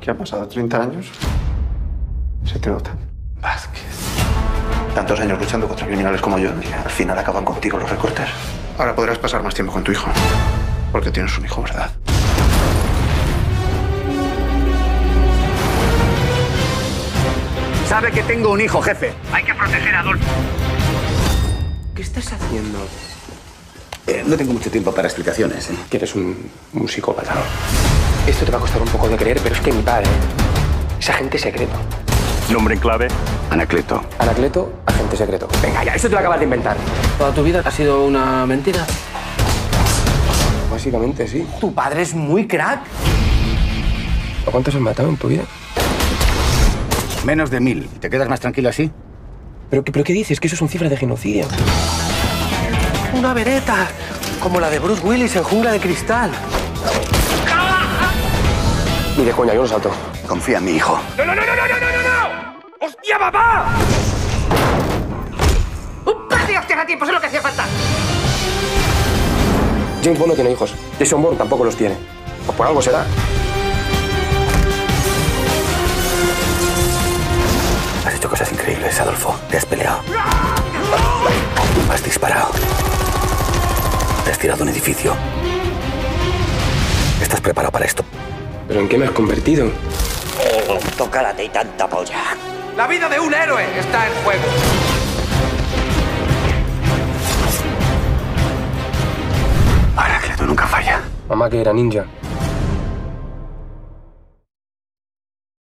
que han pasado 30 años, se te nota. Vázquez. Tantos años luchando contra criminales como yo y al final acaban contigo los recortes. Ahora podrás pasar más tiempo con tu hijo. Porque tienes un hijo, ¿verdad? Sabe que tengo un hijo, jefe. Hay que proteger a Adolfo. ¿Qué estás haciendo? No tengo mucho tiempo para explicaciones. Que eres un psicópata. Esto te va a costar un poco de creer, pero es que mi padre es agente secreto. Nombre en clave. Anacleto. Anacleto, agente secreto. Venga, ya, eso te lo acabas de inventar. ¿Toda tu vida ha sido una mentira? Básicamente, sí. Tu padre es muy crack. ¿A cuántos has matado en tu vida? Menos de 1000. ¿Te quedas más tranquilo así? ¿Pero qué dices? Que eso son cifras de genocidio. Una vereta, como la de Bruce Willis en Jungla de Cristal. Ni de coña, yo no salto. Confía en mi hijo. ¡No, no, no, no, no, no, no, no! ¡Hostia, papá! ¡Un par de hostias a tiempo es lo que hacía falta! James Bond no tiene hijos. Jason Bourne tampoco los tiene. Pues por algo será. Has hecho cosas increíbles, Adolfo. Te has peleado. Has disparado. Te has tirado un edificio. ¿Estás preparado para esto? ¿Pero en qué me has convertido? Tocárate y tanta polla. La vida de un héroe está en juego. Anacleto nunca falla. Mamá que era ninja.